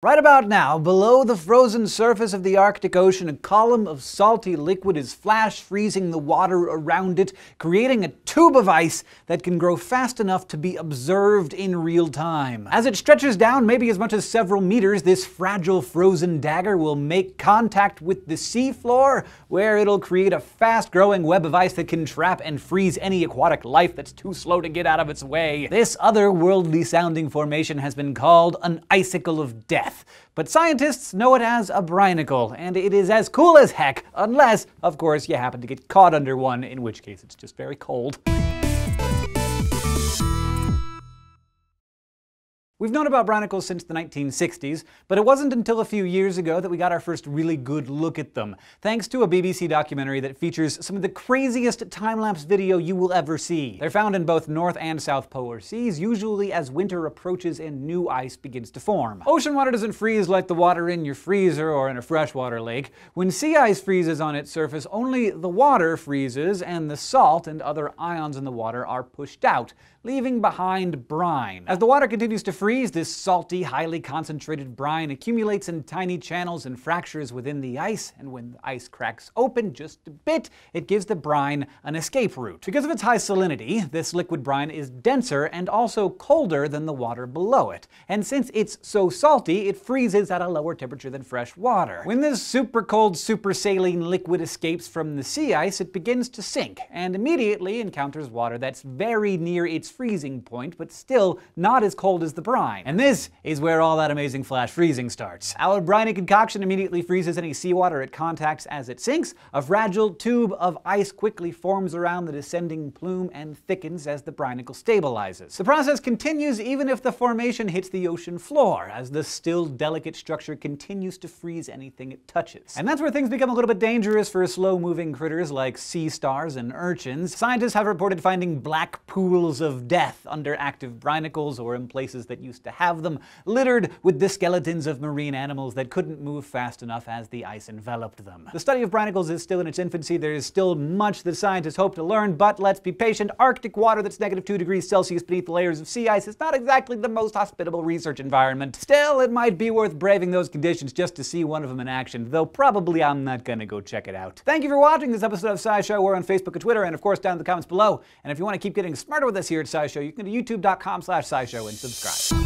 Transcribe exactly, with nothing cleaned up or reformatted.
Right about now, below the frozen surface of the Arctic Ocean, a column of salty liquid is flash freezing the water around it, creating a tube of ice that can grow fast enough to be observed in real time. As it stretches down maybe as much as several meters, this fragile frozen dagger will make contact with the seafloor, where it'll create a fast-growing web of ice that can trap and freeze any aquatic life that's too slow to get out of its way. This otherworldly-sounding formation has been called an icicle of death. But scientists know it as a brinicle, and it is as cool as heck, unless, of course, you happen to get caught under one, in which case it's just very cold. We've known about brinicles since the nineteen sixties, but it wasn't until a few years ago that we got our first really good look at them, thanks to a B B C documentary that features some of the craziest time-lapse video you will ever see. They're found in both North and South Polar seas, usually as winter approaches and new ice begins to form. Ocean water doesn't freeze like the water in your freezer or in a freshwater lake. When sea ice freezes on its surface, only the water freezes and the salt and other ions in the water are pushed out, leaving behind brine. As the water continues to freeze, this salty, highly concentrated brine accumulates in tiny channels and fractures within the ice, and when the ice cracks open just a bit, it gives the brine an escape route. Because of its high salinity, this liquid brine is denser and also colder than the water below it. And since it's so salty, it freezes at a lower temperature than fresh water. When this super cold, super saline liquid escapes from the sea ice, it begins to sink, and immediately encounters water that's very near its freezing point, but still not as cold as the brine. And this is where all that amazing flash freezing starts. Our briny concoction immediately freezes any seawater it contacts as it sinks. A fragile tube of ice quickly forms around the descending plume and thickens as the brinicle stabilizes. The process continues even if the formation hits the ocean floor, as the still delicate structure continues to freeze anything it touches. And that's where things become a little bit dangerous for slow-moving critters like sea stars and urchins. Scientists have reported finding black pools of death under active brinicles or in places that used to have them, littered with the skeletons of marine animals that couldn't move fast enough as the ice enveloped them. The study of brinicles is still in its infancy. There is still much that scientists hope to learn, but let's be patient. Arctic water that's negative two degrees Celsius beneath the layers of sea ice is not exactly the most hospitable research environment. Still, it might be worth braving those conditions just to see one of them in action, though probably I'm not gonna go check it out. Thank you for watching this episode of SciShow. We're on Facebook and Twitter, and of course down in the comments below. And if you want to keep getting smarter with us here at SciShow, you can go to youtube dot com slash scishow and subscribe.